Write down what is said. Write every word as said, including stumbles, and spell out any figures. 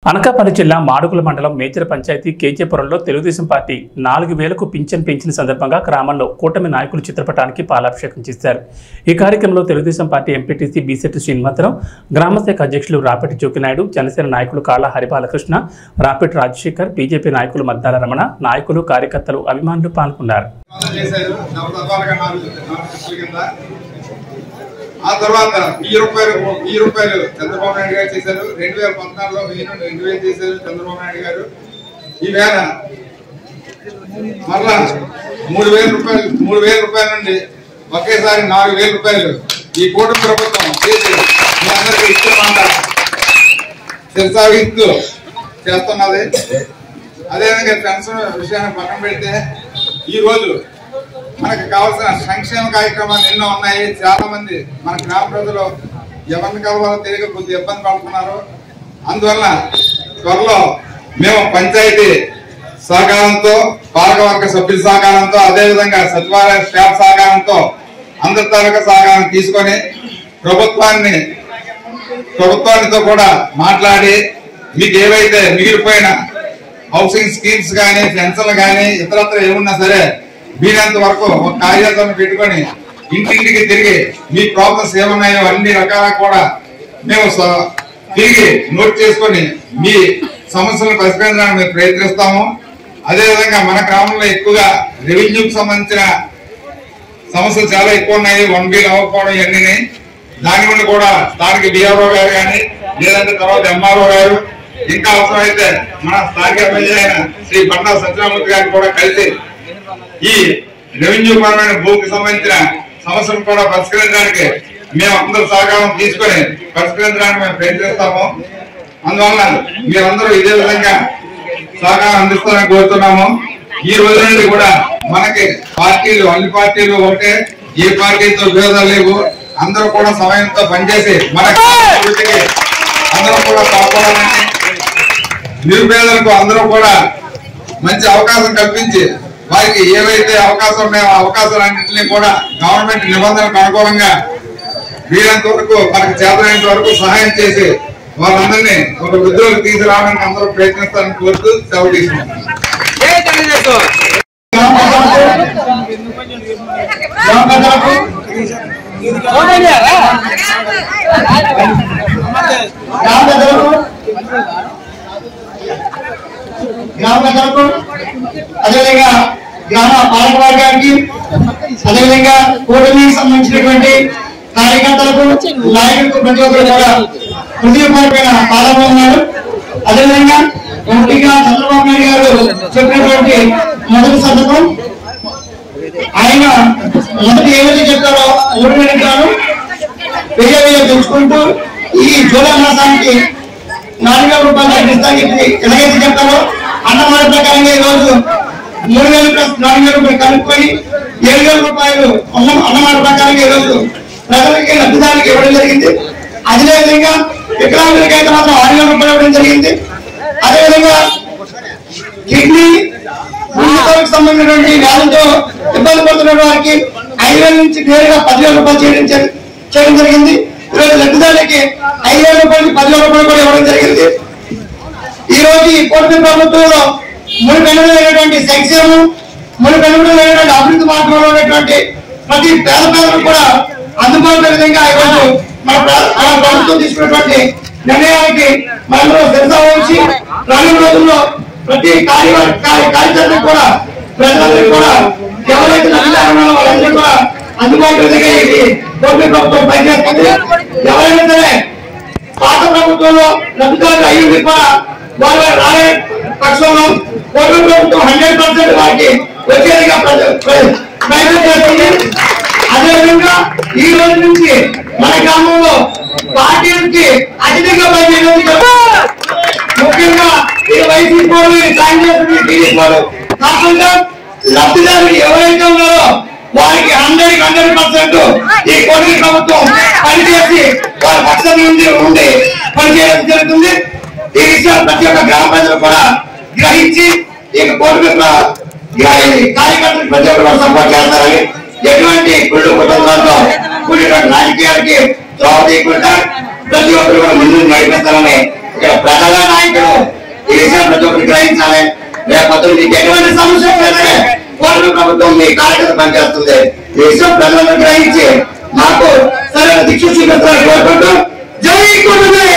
అనకాపల్లి జిల్లా మాడుగుల మండలం మేజర్ పంచాయతీ కేజేపురంలో తెలుగుదేశం పార్టీ నాలుగు వేలకు పింఛన్ పెంచిన సందర్భంగా గ్రామంలో కూటమి నాయకులు చిత్రపటానికి పాలాభిషేకం చేశారు. ఈ కార్యక్రమంలో తెలుగుదేశం పార్టీ ఎంపీటీసీ బీసెట్టి శ్రీనివాసరావు, గ్రామశాఖ అధ్యక్షులు రాపెట్టి జోకినాయుడు, జనసేన నాయకులు కాళ్ళ హరిబాలకృష్ణ, రాపెట్టి రాజశేఖర్, బీజేపీ నాయకులు మద్దాల రమణ, నాయకులు, కార్యకర్తలు, అభిమానులు పాల్గొన్నారు. ఆ తర్వాత వెయ్యి రూపాయలు వెయ్యి రూపాయలు చంద్రబాబు నాయుడు గారు చేశారు. రెండు వేల పద్నాలుగులో వెయ్యి నుండి రెండు వేలు చేశారు చంద్రబాబు నాయుడు గారు. ఈవేళ మరలా మూడు వేల రూపాయలు మూడు వేల రూపాయల నుండి ఒకేసారి నాలుగు వేల రూపాయలు ఈ కూటమి ప్రభుత్వం చేసి మీ అందరికీ ఇష్టమాట కొనసాగిస్తూ చేస్తున్నది. అదేవిధంగా పెన్షన్ విషయాన్ని పక్కన పెడితే ఈ రోజు మనకు కావాల్సిన సంక్షేమ కార్యక్రమాలు ఎన్నో ఉన్నాయి. చాలా మంది మన గ్రామ ప్రజలు ఎవరిని కలవాలో తెలియక కొద్దిగా ఇబ్బంది పడుతున్నారు. అందువల్ల త్వరలో మేము పంచాయతీ సహకారంతో, పాలకవర్గ సభ్యుల సహకారంతో, అదేవిధంగా సచివాలయ స్టాఫ్ సహకారంతో అందరి తాలూకా సహకారం తీసుకొని ప్రభుత్వాన్ని ప్రభుత్వానితో కూడా మాట్లాడి మీకు ఏవైతే మిగిలిపోయిన హౌసింగ్ స్కీమ్స్ కానీ, పెన్షన్లు కానీ, ఇతరత్ర ఏమున్నా సరే వీరంత వరకు ఒక కార్యాచరణ పెట్టుకొని ఇంటింటికి తిరిగి మీ ప్రాబ్లమ్స్ ఏమున్నాయో అన్ని రకాల కూడా మేము తిరిగి నోట్ చేసుకొని మీ సమస్యలను పరిష్కరించడానికి మేము ప్రయత్నిస్తాము. అదేవిధంగా మన గ్రామంలో ఎక్కువగా రెవెన్యూకి సంబంధించిన సమస్యలు చాలా ఎక్కువ ఉన్నాయి. వన్ బిల్ అవ్వకపోవడం ఇవన్నీ దాని నుండి కూడా స్థానిక డిఆర్ఓ గారు కానీ, లేదంటే తర్వాత ఎంఆర్ఓ గారు, ఇంకా అవసరమైతే మన స్థానిక ఎమ్మెల్యే అయిన శ్రీ బండా సత్యనారాయణ గారిని కూడా కలిసి ఈ రెవెన్యూ పరమైన భూమికి సంబంధించిన సమస్యలు కూడా పరిష్కరించడానికి మేము అందరూ సహకారం తీసుకొని పరిష్కరించడానికి మేము ప్రయత్నిస్తాము. అందువల్ల మీరందరూ ఇదే విధంగా సహకారం అందిస్తారని కోరుతున్నాము. ఈ రోజు నుండి కూడా మనకి పార్టీలు అన్ని పార్టీలు ఒకటే, ఏ పార్టీతో విరోధాలు లేవు. అందరూ కూడా సమయంతో పనిచేసి మన అభివృద్ధికి అందరూ కూడా పాల్గొనాలని, నిరుపేదలకు అందరూ కూడా మంచి అవకాశం కల్పించి వారికి ఏవైతే అవకాశం ఉన్నాయో ఆ అవకాశాలన్నింటినీ కూడా గవర్నమెంట్ నిబంధనలకు అనుకూలంగా వీరంత వరకు మనకు చేతనైనంత వరకు సహాయం చేసి వాళ్ళందరినీ ఒక వృద్ధులకు తీసుకురావడానికి అందరూ ప్రయత్నిస్తారని కోరుతూ సెలవు తీసుకుంటున్నాం. గ్రామ ప్రజలకు, అదేవిధంగా గ్రామ పాలకవర్గానికి, అదేవిధంగా కూటమికి సంబంధించినటువంటి కార్యకర్తలకు, నాయకులకు ప్రతి ఒక్కరు కూడా హృదయపూర్వకమైన పాల్గొన్నారు. అదేవిధంగా ఎంపీగా చంద్రబాబు నాయుడు గారు చెప్పినటువంటి మొదటి సందర్భం ఆయన మొదటి ఏదైతే చెప్తారో మూడు నిమిషాలు వెయ్యి వెయ్యి పెంచుకుంటూ ఈ జూలై మాసానికి నాలుగు వేల రూపాయలు తగ్గిస్తానికి ఎలాగైతే చెప్తారో అన్నమాట ప్రకారంగా ఈ రోజు మూడు వేలు ప్లస్ నాలుగు వేల రూపాయలు కలుపుకొని ఏడు వేల రూపాయలు అన్నమాట ప్రకారంగా ఈ రోజు ప్రజలకి లబ్ధిదారులకు ఇవ్వడం జరిగింది. అదేవిధంగా వికలాంగులకి అయితే మాత్రం ఆరు వేల రూపాయలు ఇవ్వడం జరిగింది. అదేవిధంగా కిడ్నీ గుండెకి సంబంధించినటువంటి వ్యాధులతో ఇబ్బంది పడుతున్న వారికి ఐదు వేల నుంచి నేరుగా పదివేల రూపాయలు చేయడం చేయడం జరిగింది. ఈరోజు లబ్ధిదారులకి ఐదు వేల రూపాయలకి పదివేల రూపాయలు కూడా ఇవ్వడం జరిగింది. ఈ రోజు ఈ కూటమి ప్రభుత్వంలో మూడు కనుగొనటువంటి సంక్షేమం, మూడు కనుగొనటువంటి అభివృద్ధి మార్గంలో ఉన్నటువంటి ప్రతి పేద పేదలకు కూడా అందుబాటులో విధంగా ఈరోజు మన మన ప్రభుత్వం తీసుకున్నటువంటి నిర్ణయానికి మనలో శ్రద్ధ వహించి రానున్న రోజుల్లో ప్రతి కార్య కార్యచరణకు కూడా ప్రజలందరికీ కూడా ఎవరైతే లబ్ధిదారులు వాళ్ళందరూ కూడా అందుబాటులో విధంగా ఇది కూటమి ప్రభుత్వం పనిచేస్తుంది. ఎవరైనా సరే పాత ప్రభుత్వంలో లబ్ధిదారులు అయ్యింది కూడా వారు రాలే పక్షంలో కూటమి ప్రభుత్వం హండ్రెడ్ పర్సెంట్ వారికి వచ్చేదిగా ప్రయత్నం చేస్తుంది. అదేవిధంగా ఈ రోజు నుంచి మన గ్రామంలో పార్టీలకి అతిథిగా పనిచేయడం, ముఖ్యంగా ఈ వైసీపీ వాళ్ళు, కాంగ్రెస్, టీడీపీ వాళ్ళు కాకుండా లబ్ధిదారులు ఎవరైతే ఉన్నారో వారికి హండ్రెడ్ హండ్రెడ్ పర్సెంట్ ఈ కూటమి ప్రభుత్వం పనిచేసి వారి పక్షం నుండి ఉండి పనిచేయడం జరుగుతుంది. ఈ విషయాలు ప్రతి ఒక్క గ్రామ ప్రజలు కూడా గ్రహించి ఈ కూటమి కార్యకర్తలకు ప్రతి ఒక్కరు సపోర్ట్ చేస్తారని, ఎటువంటి కుళ్ళు కుటుంబాలతో కూడినటువంటి రాజకీయాలకి త్రోవ తీయకుండా ప్రతి ఒక్కరు కూడా ముందు నడిపిస్తారని ఇక్కడ ప్రజల నాయకులు ఈ విషయం ప్రతి ఒక్కరు గ్రహించాలి. రేపొద్దు మీకు ఎటువంటి సమస్య లేదే కూటమి ప్రభుత్వం మీ కార్యకర్త పనిచేస్తుంది. ఈ విషయం ప్రజలను గ్రహించి మాకు సరైన దిక్కు చూపించాలని కోరుకుంటూ జై కూటమి.